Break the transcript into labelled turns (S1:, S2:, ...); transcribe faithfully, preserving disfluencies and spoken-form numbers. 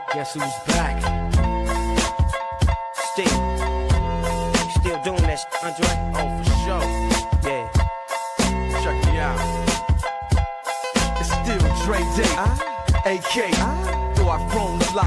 S1: Guess who's back? Still, still doing that shit, Andre?
S2: Oh, for sure.
S1: Yeah.
S2: Check me out. It's still Dre Day,
S1: Ah,
S2: A K.
S1: ah.
S2: Though I've grown a lot.